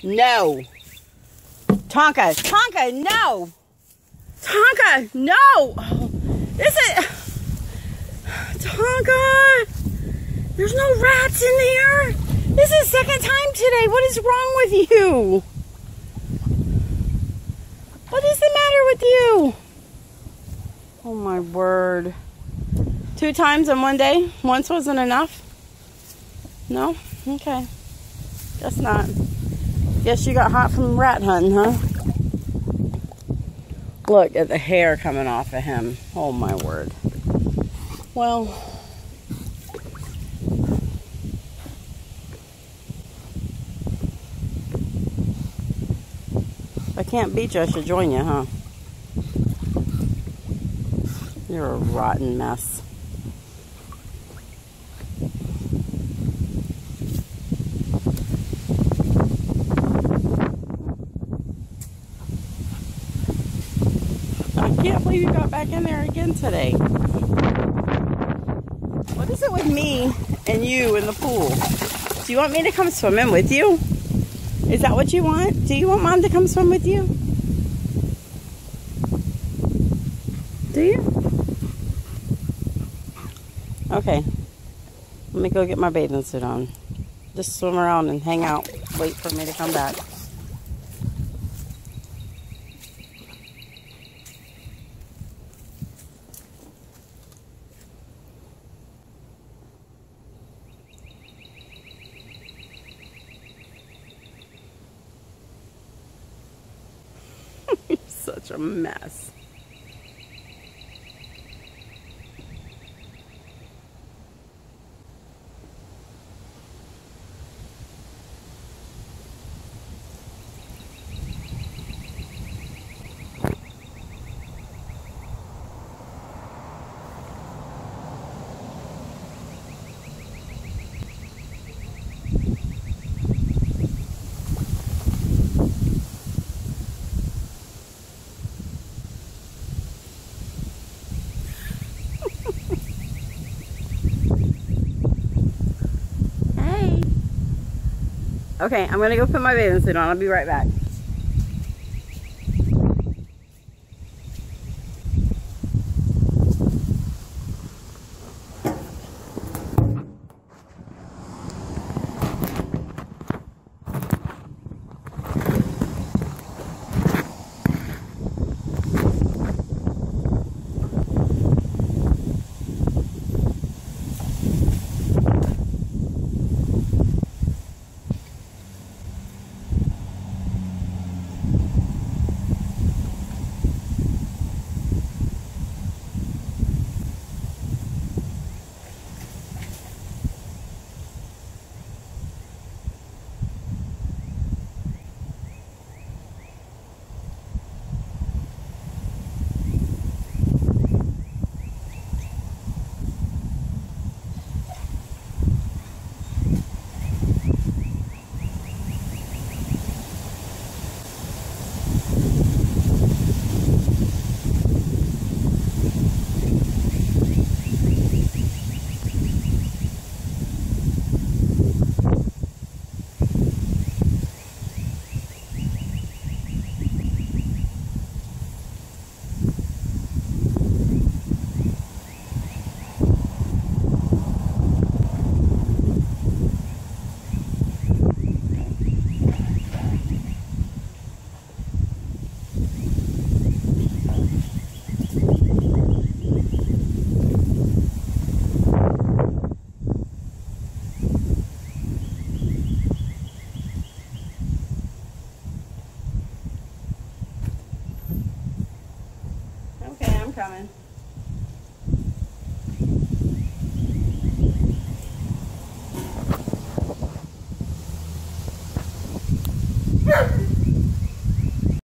No. Tonka, Tonka, no. Tonka, no. Oh, this is... Tonka. There's no rats in there. This is the second time today. What is wrong with you? What is the matter with you? Oh my word. 2 times in one day? Once wasn't enough? No? Okay. Guess not. Guess you got hot from rat hunting, huh? Look at the hair coming off of him. Oh my word. Well, if I can't beat you, I should join you, huh? You're a rotten mess. I can't believe you got back in there again today. What is it with me and you in the pool? Do you want me to come swimming with you? Is that what you want? Do you want Mom to come swim with you? Do you? Okay. Let me go get my bathing suit on. Just swim around and hang out. Wait for me to come back. You're such a mess. Okay, I'm gonna go put my bathing suit on. I'll be right back. Coming.